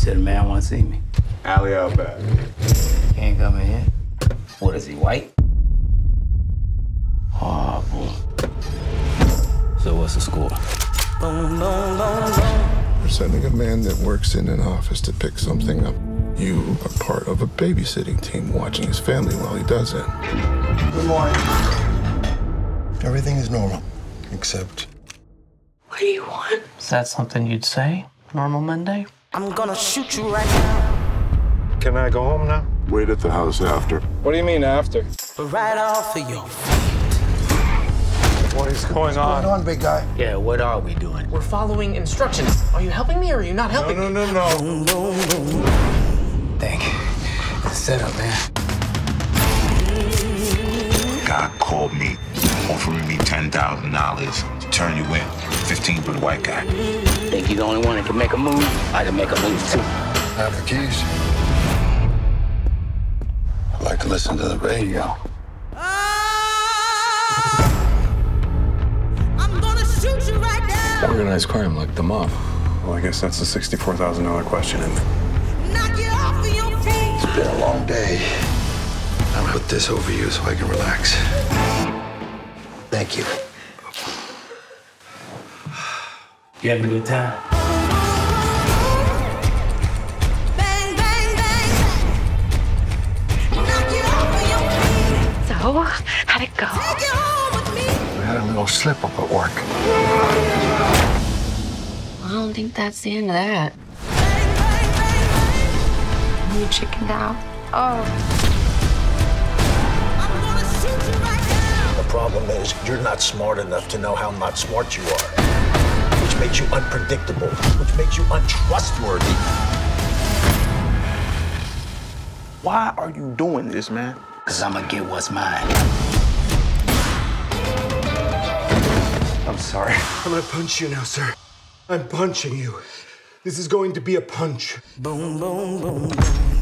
said a man wants to see me. Alley out back. Can't come in here. What is he, white? Oh, boom. So what's the score? Boom, boom, boom, boom. We're sending a man that works in an office to pick something up. You are part of a babysitting team watching his family while he does it. Good morning. Everything is normal, except... What do you want? Is that something you'd say? Normal Monday? I'm gonna shoot you right now. Can I go home now? Wait at the house after. What do you mean after? Right off of your What is going What's going on, big guy? Yeah, what are we doing? We're following instructions. Are you helping me or are you not helping me? No. Thank you. Set up, man. God called me, offering me $10,000 to turn you in. 15 for the white guy. Think you're the only one that can make a move? I can make a move, too. I have the keys. I like to listen to the radio. I'm gonna shoot you right now. Organized crime like the mob. Well, I guess that's the $64,000 question, isn't it? Knock you off of your feet. It's been a long day. I'll put this over you so I can relax. Thank you. You having a good time? Bang, bang, bang. Knock you off of your feet. So, how'd it go? Take you home with me. We had a little slip up at work. I don't think that's the end of that. Bang, bang, bang. You chickened out? Oh. I'm gonna shoot you right now. The problem is you're not smart enough to know how not smart you are. Which makes you unpredictable, which makes you untrustworthy. Why are you doing this, man? Because I'm going to get what's mine. I'm sorry. I'm gonna punch you now, sir. I'm punching you. This is going to be a punch. Boom, boom, boom, boom.